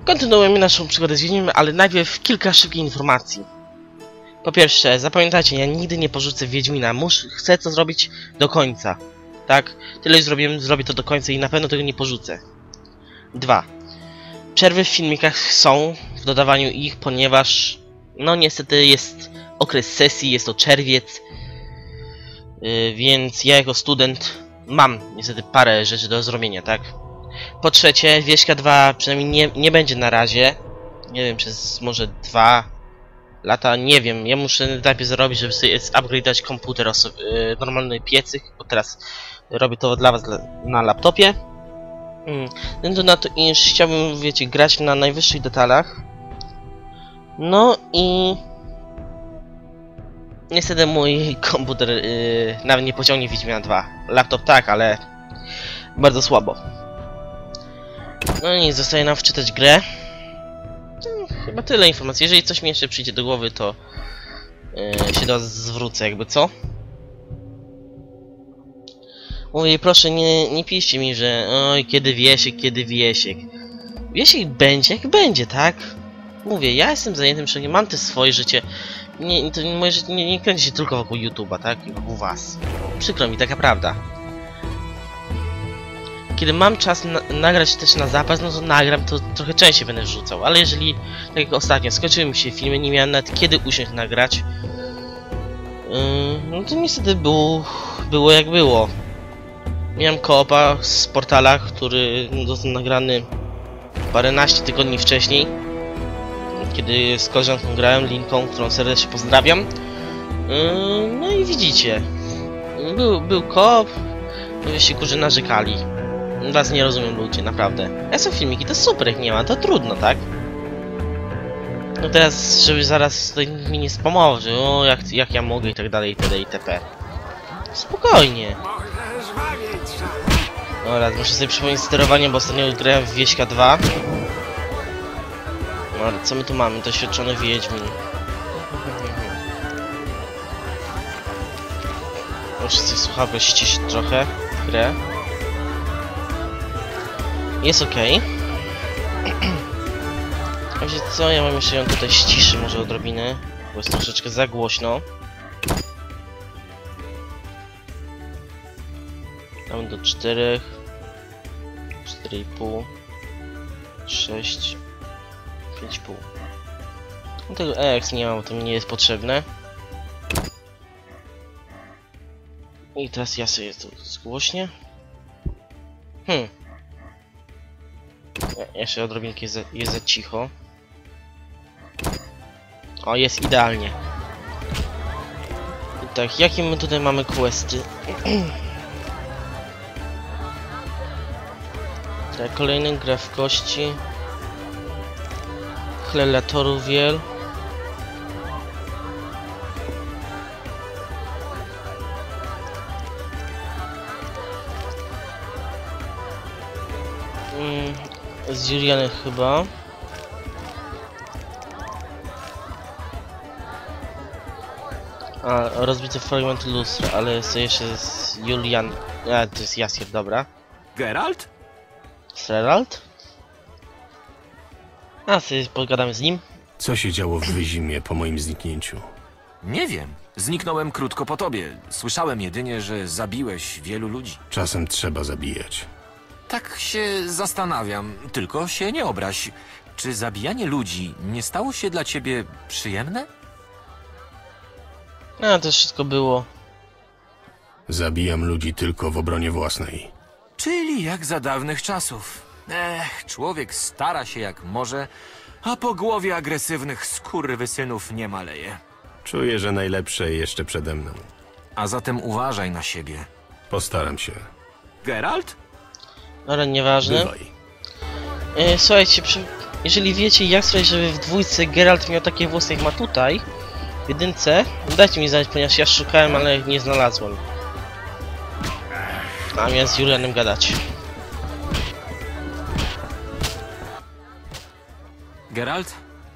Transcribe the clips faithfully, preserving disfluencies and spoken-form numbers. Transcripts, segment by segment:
Kontynuujemy naszą przygodę z Wiedźminem, ale najpierw kilka szybkich informacji. Po pierwsze, zapamiętajcie, ja nigdy nie porzucę Wiedźmina. Muszę, chcę to zrobić do końca. Tak? Tyle już zrobiłem, zrobię to do końca i na pewno tego nie porzucę. Dwa. Przerwy w filmikach są w dodawaniu ich, ponieważ no niestety jest okres sesji, jest to czerwiec. Yy, więc ja jako student mam niestety parę rzeczy do zrobienia, tak? Po trzecie, Wieśka dwa przynajmniej nie, nie będzie na razie. Nie wiem, przez może dwa lata, nie wiem. Ja muszę najpierw zrobić, żeby sobie upgrade'ać komputer, yy, normalny piecyk, bo teraz robię to dla was na laptopie. Hmm. Względu na to, iż chciałbym, wiecie, grać na najwyższych detalach. No i niestety mój komputer yy, nawet nie pociągnie Wiedźmina dwa. Laptop tak, ale bardzo słabo. No i zostaje nam wczytać grę. No, chyba tyle informacji. Jeżeli coś mi jeszcze przyjdzie do głowy, to yy, się do was zwrócę, jakby co. Mówię, proszę, nie, nie piszcie mi, że oj, kiedy Wiesiek, kiedy Wiesiek. Wiesiek będzie, jak będzie, tak? Mówię, ja jestem zajętym człowiekiem, mam te swoje życie. Nie, to moje życie nie, nie kręci się tylko wokół YouTube'a, tak? I wokół was. Przykro mi, taka prawda. Kiedy mam czas na, nagrać też na zapas, no to nagram, to trochę częściej będę wrzucał. Ale jeżeli, tak jak ostatnio, skończyły mi się filmy, nie miałem nawet kiedy usiąść nagrać. Yy, no to niestety było, było jak było. Miałem koopa z portala, który został nagrany paręnaście tygodni wcześniej, kiedy z koleżanką grałem, Linką, którą serdecznie pozdrawiam. Yy, no i widzicie, był, był koop, się kurze narzekali. Was nie rozumiem, ludzie, naprawdę. Ja są filmiki, to super, jak nie ma, to trudno, tak? No teraz, żeby zaraz tutaj mi nie spamował, że o, jak, jak ja mogę i tak dalej, itd. itp. Spokojnie. Dobra, muszę sobie przypomnieć sterowanie, bo ostatnio grałem w Wieśka dwa. No ale co my tu mamy? Doświadczony Wiedźmin. Muszę sobie słuchawkę ściszyć trochę w grę. Jest ok. Wiecie co? Ja mam jeszcze ją tutaj ściszy może odrobinę, bo jest troszeczkę za głośno. Damy do czterech, cztery i pół, sześć, pięć i pół. No tego E X nie ma, bo to mi nie jest potrzebne. I teraz ja sobie to zgłośnię. Hmm. Jeszcze odrobinkę jest za, jest za cicho. O, jest idealnie. I tak, jakie my tutaj mamy questy? Tak, kolejny gra w kości. Chlelatorów wiel. Mm, z Julianem chyba. A, rozbity fragment lustra, ale jest jeszcze z Julian. A, to jest Jaskier, dobra. Geralt? Geralt? A, sobie pogadamy z nim. Co się działo w Wyzimie po moim zniknięciu? Nie wiem. Zniknąłem krótko po tobie. Słyszałem jedynie, że zabiłeś wielu ludzi. Czasem trzeba zabijać. Tak się zastanawiam, tylko się nie obraź. Czy zabijanie ludzi nie stało się dla ciebie przyjemne? A, to wszystko było. Zabijam ludzi tylko w obronie własnej. Czyli jak za dawnych czasów. Ech, człowiek stara się jak może, a po głowie agresywnych skurwysynów nie maleje. Czuję, że najlepsze jeszcze przede mną. A zatem uważaj na siebie. Postaram się. Geralt? Ale nieważne. Bywaj. E, słuchajcie, przy... jeżeli wiecie jak sprawić, żeby w dwójce Geralt miał takie włosy jak ma tutaj, w jedynce, dajcie mi znać, ponieważ ja szukałem, ale nie znalazłem. A miałem z Julianem gadać. Geralt?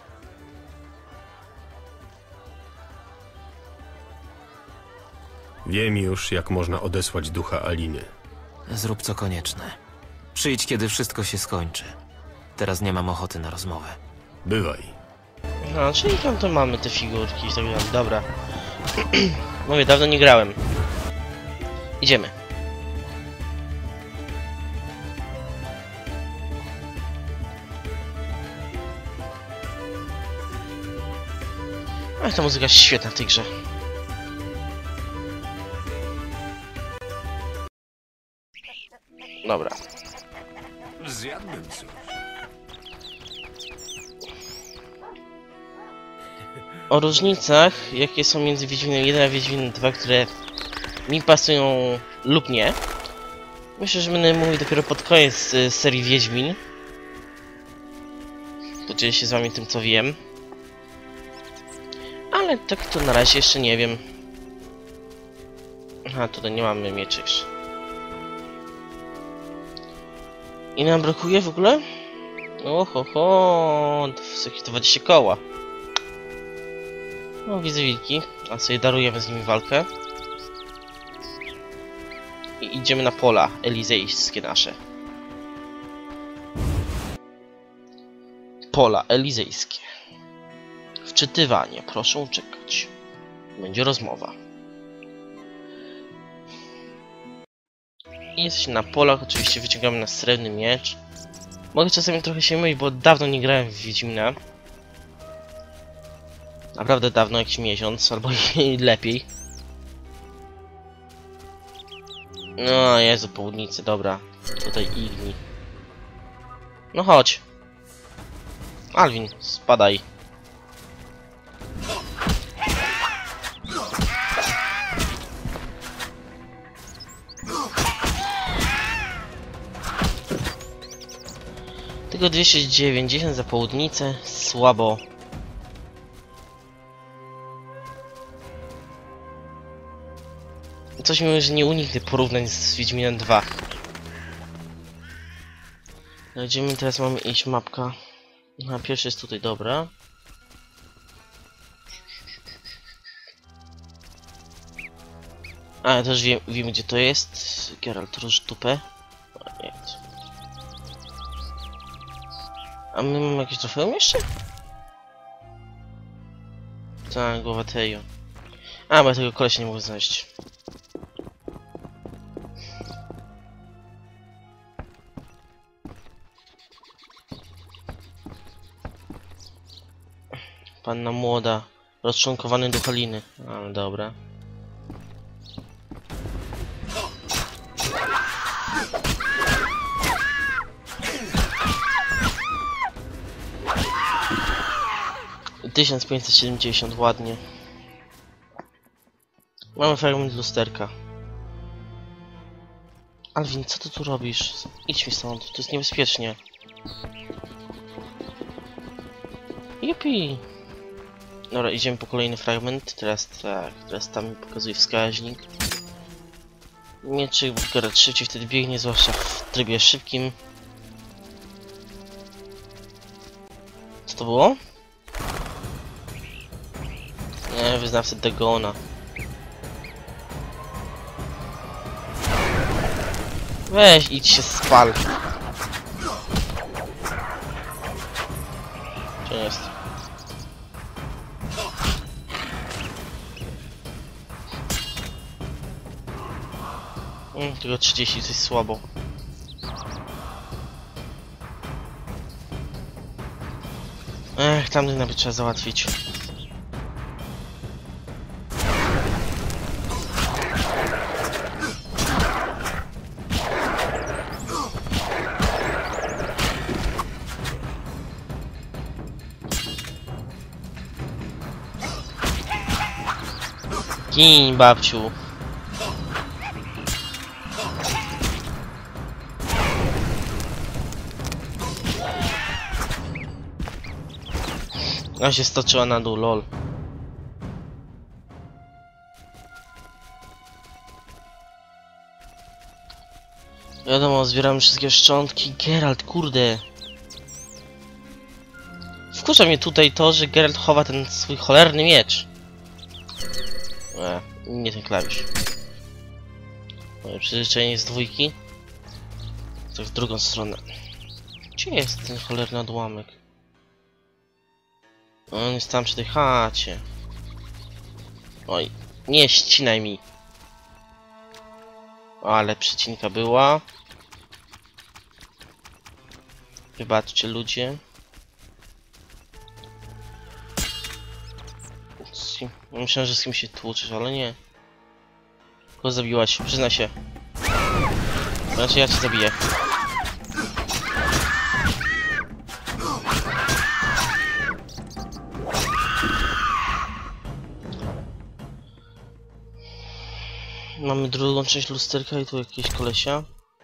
Wiem już, jak można odesłać ducha Aliny. Zrób co konieczne. Przyjdź, kiedy wszystko się skończy. Teraz nie mam ochoty na rozmowę. Bywaj. No, czyli tam to mamy te figurki i tak dalej. Dobra. Mówię, dawno nie grałem. Idziemy. Ach, ta muzyka jest świetna w tej grze. Dobra. Zjadłbym coś. O różnicach, jakie są między Wiedźminem jeden a Wiedźminem dwa, które mi pasują lub nie. Myślę, że będę mówił dopiero pod koniec y, serii Wiedźmin. Podzielę się z wami tym, co wiem. Ale tak to na razie jeszcze nie wiem. Aha, tutaj nie mamy mieczy już. I nam brakuje w ogóle? Oho, ho, jakieś dwadzieścia koła. No, widzę wilki, a sobie darujemy z nimi walkę. I idziemy na pola elizejskie nasze. Pola elizejskie. Wczytywanie, proszę czekać. Będzie rozmowa. I jesteśmy na polach, oczywiście wyciągamy nasz srebrny miecz. Mogę czasami trochę się mylić, bo dawno nie grałem w Wiedźmina. Naprawdę dawno, jakiś miesiąc, albo i lepiej. No, Jezu, południcy, dobra. Tutaj Igni. No chodź. Alwin, spadaj. Tylko dwieście dziewięćdziesiąt za południcę, słabo. Coś mi mówi, że nie uniknę porównań z Wiedźminem dwa. Gdzie teraz mamy iść, mapka? Aha, pierwszy jest tutaj, dobra. A, ja też wiem, wiem gdzie to jest. Geralt, róż dupę. O, nie. A my mamy jakieś trofeum jeszcze? Tak, głowa Teju. A, bo ja tego kolesia nie mogę znaleźć. Panna młoda, rozczłonkowany do Haliny. A, dobra. tysiąc pięćset siedemdziesiąt, ładnie. Mamy fragment lusterka. Alwin, co ty tu robisz? Idź mi stąd, to jest niebezpiecznie. Jupi! Dobra, idziemy po kolejny fragment. Teraz tak, teraz tam mi pokazuje wskaźnik. Mieczyk, bo Geralt szybciej wtedy biegnie, zwłaszcza w trybie szybkim. Co to było? Nie, wyznawcy Dagona. Weź, idź się spal. Co jest? Mm, tylko trzydzieści, coś słabo. Ech, tamten nawet trzeba załatwić. Gin, babciu. Ona się stoczyła na dół, lol. Wiadomo, zbieramy wszystkie szczątki. Geralt, kurde. Wkurza mnie tutaj to, że Geralt chowa ten swój cholerny miecz. E, nie ten klawisz. Moje przyzwyczajenie z dwójki. To w drugą stronę. Gdzie jest ten cholerny odłamek? On jest tam przy tej chacie. Oj, nie ścinaj mi. Ale przecinka była. Wybaczcie ludzie. Myślałem, że z kim się tłuczysz, ale nie. Kogo zabiłaś? Przyznaj się. Znaczy ja cię zabiję. Mamy drugą część lusterka i tu jakieś kolesia.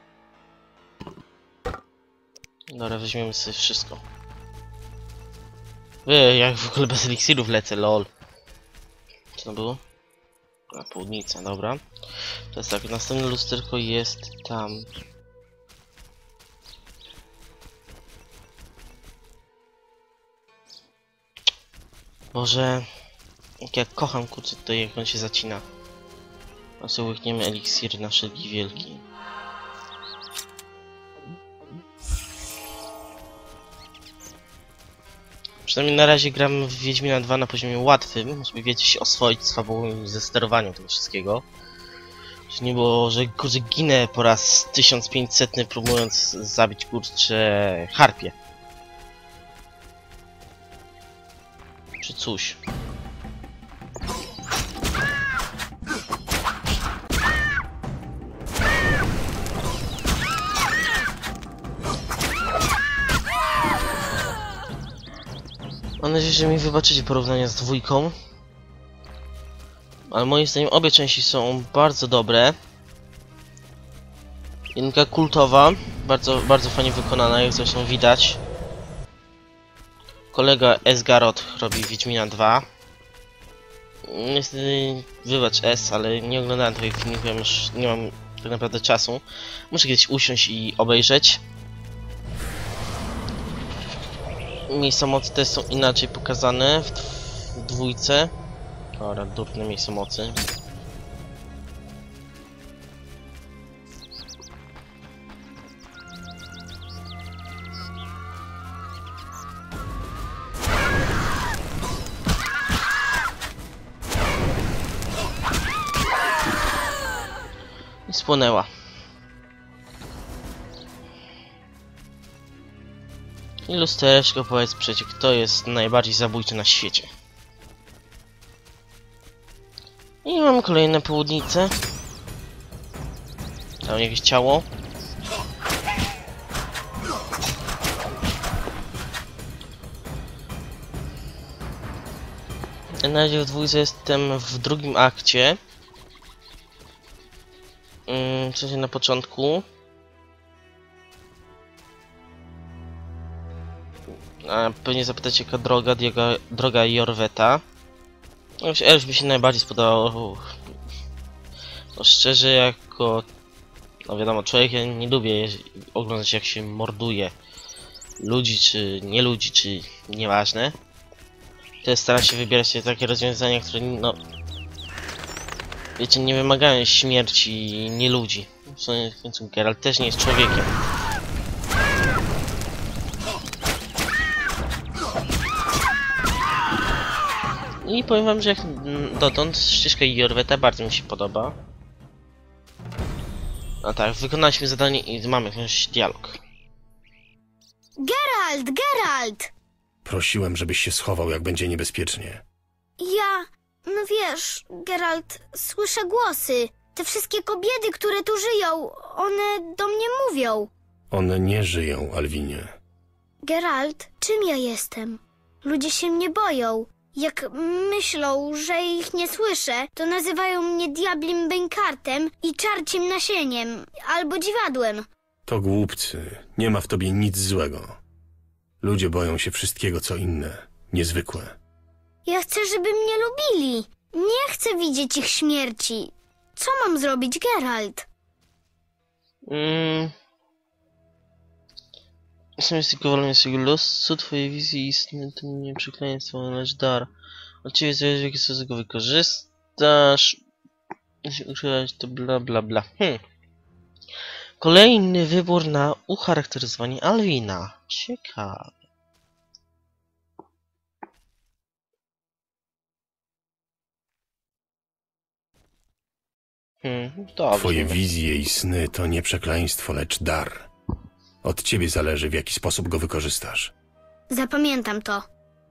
Dobra, weźmiemy sobie wszystko. Ej, jak w ogóle bez eliksirów lecę, lol. Co to było? A, południca, dobra. To jest tak, następne lusterko jest tam. Boże, jak ja kocham kurczę to jak on się zacina. A sobie łykniemy eliksir na wszelki wielki. Przynajmniej na razie gram w Wiedźmina dwa na poziomie łatwym, żeby wiecie się oswoić z fabułą i ze sterowaniem tego wszystkiego. Że nie było, że kurczę ginę po raz tysiąc pięćset próbując zabić kurczę harpię. Czy coś. Mam nadzieję, że mi wybaczycie porównania z dwójką. Ale moim zdaniem obie części są bardzo dobre. Jedynka kultowa, bardzo, bardzo fajnie wykonana, jak zresztą widać. Kolega Esgarot robi Wiedźmina dwa. Niestety, wybacz S, ale nie oglądałem twoich filmików, ja już nie mam tak naprawdę czasu. Muszę kiedyś usiąść i obejrzeć. Miejsca mocy też są inaczej pokazane w, w dwójce. Dobra, durne miejsce mocy. I spłonęła. I lustereczko, powiedz przecie, kto jest najbardziej zabójczy na świecie. I mamy kolejne południce. Tam jakieś ciało. Na razie w dwójce jestem w drugim akcie. Hmm, w sensie na początku. A pewnie zapytacie, jaka droga, droga, droga Jorweta. No, Elf mi się najbardziej spodobał. No szczerze, jako... No wiadomo, człowiek, ja nie lubię oglądać jak się morduje ludzi, czy nie ludzi, czy nieważne. Też staram się wybierać takie rozwiązania, które no... Wiecie, nie wymagają śmierci nie ludzi. W końcu Geralt też nie jest człowiekiem. I powiem wam, że jak dotąd ścieżka Jorweta bardzo mi się podoba. No tak, wykonaliśmy zadanie i mamy jakiś dialog. Geralt, Geralt! Prosiłem, żebyś się schował, jak będzie niebezpiecznie. Ja... No wiesz, Geralt, słyszę głosy. Te wszystkie kobiety, które tu żyją, one do mnie mówią. One nie żyją, Alwinie. Geralt, czym ja jestem? Ludzie się mnie boją. Jak myślą, że ich nie słyszę, to nazywają mnie diablim bękartem i czarciem nasieniem, albo dziwadłem. To głupcy. Nie ma w tobie nic złego. Ludzie boją się wszystkiego, co inne. Niezwykłe. Ja chcę, żeby mnie lubili. Nie chcę widzieć ich śmierci. Co mam zrobić, Geralt? Mm. Jestem tylko wolny swojego losu, twojej wizji istnieje to nie przekleństwo, lecz dar. Od ciebie zależy, w jaki sposób go wykorzystasz. Jeśli używać to bla bla bla. Hmm. Kolejny wybór na ucharakteryzowanie Alwina. Ciekawe. Hmm, dobrze. Twoje wizje i sny to nie przekleństwo, lecz dar. Od ciebie zależy, w jaki sposób go wykorzystasz. Zapamiętam to.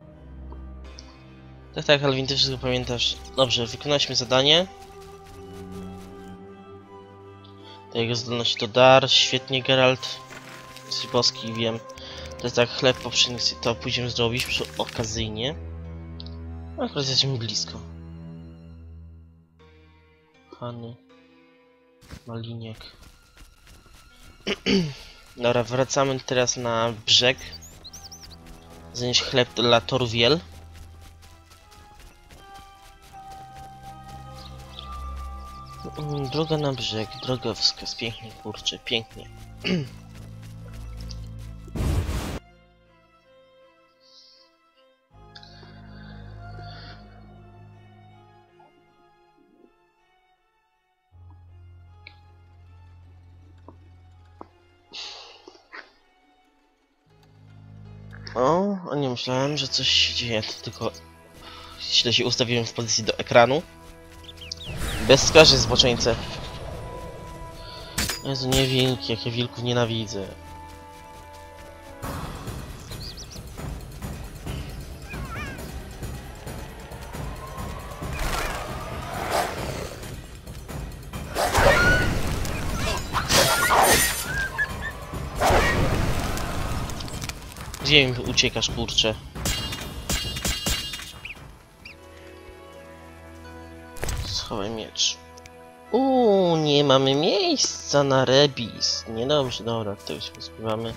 Tak, tak, Alwin, ty wszystko pamiętasz. Dobrze, wykonaliśmy zadanie. To jego zdolność to dar. Świetnie, Geralt. Jesteś boski, wiem. To jest tak, chleb poprzedni, to pójdziemy zrobić przy okazyjnie. Akurat jesteśmy blisko. Hany. Maliniak. Dobra, wracamy teraz na brzeg. Zanieść chleb dla Torwiel. Droga na brzeg, drogowskaz. Pięknie, kurczę, pięknie. O, a nie myślałem, że coś się dzieje, to tylko źle się ustawiłem w pozycji do ekranu. Bezskarżnie zboczeńce. Jezu, nie wilki, jak ja wilków nienawidzę. Gdzie mi uciekasz, kurczę? Schowaj miecz. Uuu, nie mamy miejsca na rebis. Niedobrze, dobra, tego się pozbywamy.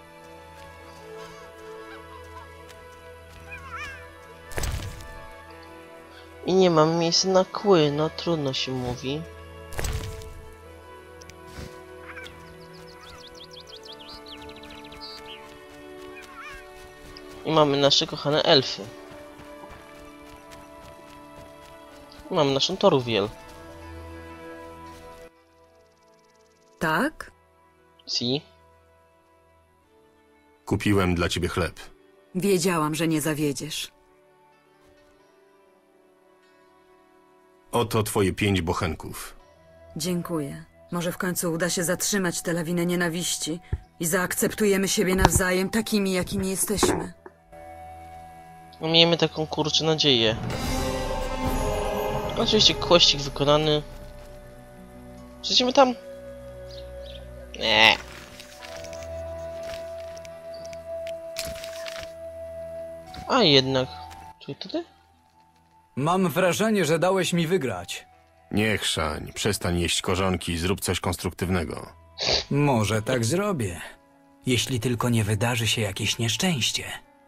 I nie mam miejsca na kły, no trudno się mówi. I mamy nasze kochane elfy. I mamy naszą Torwiel. Tak? Si. Kupiłem dla ciebie chleb. Wiedziałam, że nie zawiedziesz. Oto twoje pięć bochenków. Dziękuję. Może w końcu uda się zatrzymać tę lawinę nienawiści i zaakceptujemy siebie nawzajem takimi, jakimi jesteśmy. No, miejmy taką, kurczę, nadzieję. Oczywiście kłościk wykonany. Przejdziemy tam? Nie. A jednak. Czy to ty? Mam wrażenie, że dałeś mi wygrać. Nie chrzań, przestań jeść korzonki i zrób coś konstruktywnego. Może tak zrobię. Jeśli tylko nie wydarzy się jakieś nieszczęście.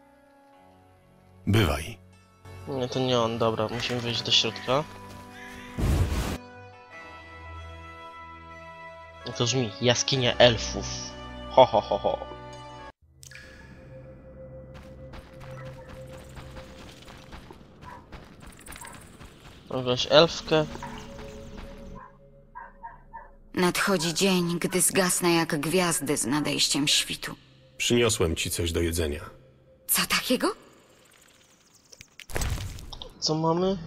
Bywaj. Nie, to nie on, dobra, musimy wejść do środka. No to brzmi, jaskinia elfów. Ho, ho, ho, ho. Wziąć elfkę. Nadchodzi dzień, gdy zgasnę jak gwiazdy z nadejściem świtu. Przyniosłem ci coś do jedzenia. Co takiego? Co mamy?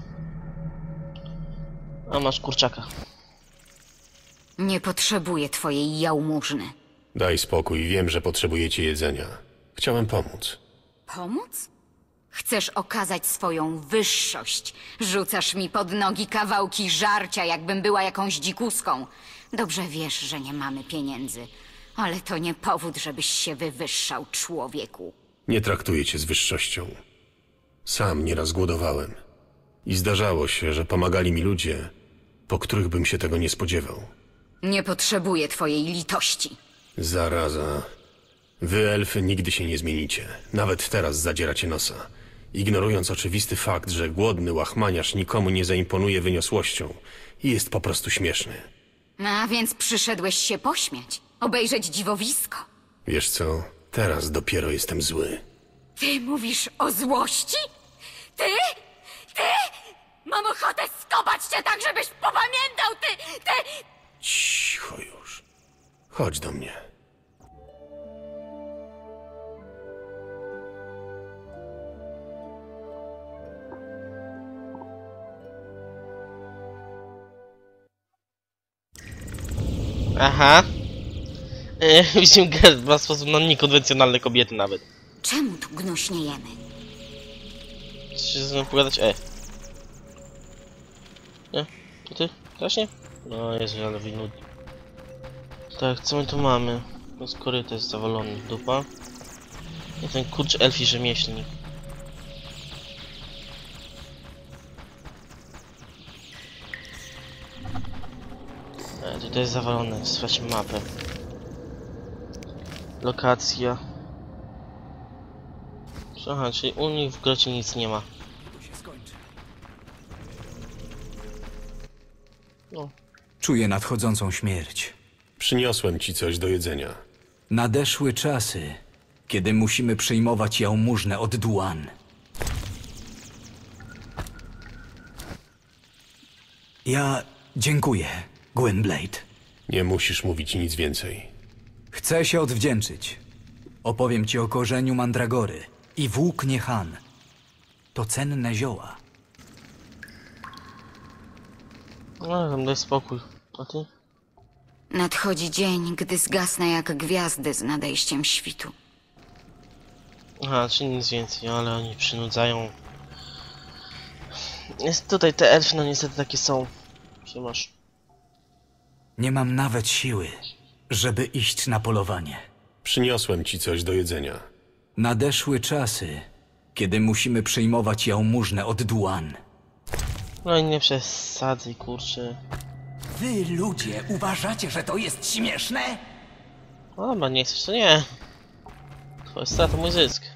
A masz kurczaka. Nie potrzebuję twojej jałmużny. Daj spokój, wiem, że potrzebujecie jedzenia. Chciałem pomóc. Pomóc? Chcesz okazać swoją wyższość. Rzucasz mi pod nogi kawałki żarcia, jakbym była jakąś dzikuską. Dobrze wiesz, że nie mamy pieniędzy. Ale to nie powód, żebyś się wywyższał, człowieku. Nie traktuję cię z wyższością. Sam nieraz głodowałem. I zdarzało się, że pomagali mi ludzie, po których bym się tego nie spodziewał. Nie potrzebuję twojej litości. Zaraza. Wy, elfy, nigdy się nie zmienicie. Nawet teraz zadzieracie nosa. Ignorując oczywisty fakt, że głodny łachmaniarz nikomu nie zaimponuje wyniosłością i jest po prostu śmieszny. A więc przyszedłeś się pośmiać, obejrzeć dziwowisko. Wiesz co? Teraz dopiero jestem zły. Ty mówisz o złości? Ty? Ty? Mam ochotę skopać cię tak, żebyś popamiętał, ty, ty! Cicho już. Chodź do mnie. Aha. E, widzimy gest, ma sposób na niekonwencjonalne kobiety nawet. Czemu tu gnuśniejemy? Chcesz się ze mną pogadać? E. Nie? To ty? Też nie? No Jezu, ale wynudni. Tak, co my tu mamy? No z koryta jest zawalony, dupa. I ten kurcz elfi rzemieślnik. E, tutaj jest zawalone, sprawdźmy mapę. Lokacja. Aha, czyli u nich w grocie nic nie ma. No. Czuję nadchodzącą śmierć. Przyniosłem ci coś do jedzenia. Nadeszły czasy, kiedy musimy przyjmować jałmużnę od Duan. Ja dziękuję, Gwynblade. Nie musisz mówić nic więcej. Chcę się odwdzięczyć. Opowiem ci o korzeniu mandragory i włóknie Han. To cenne zioła. No, tam daj spokój. A ty? Nadchodzi dzień, gdy zgasnę jak gwiazdy z nadejściem świtu. Aha, czy nic więcej, ale oni przynudzają. Jest tutaj te elfy, no niestety takie są. Co masz? Nie mam nawet siły, żeby iść na polowanie. Przyniosłem ci coś do jedzenia. Nadeszły czasy, kiedy musimy przyjmować jałmużnę od Duan. No i nie przesadzaj, kurczę. Wy, ludzie, uważacie, że to jest śmieszne? O, chyba nie chcesz, to nie. Twoja strata, mój zysk.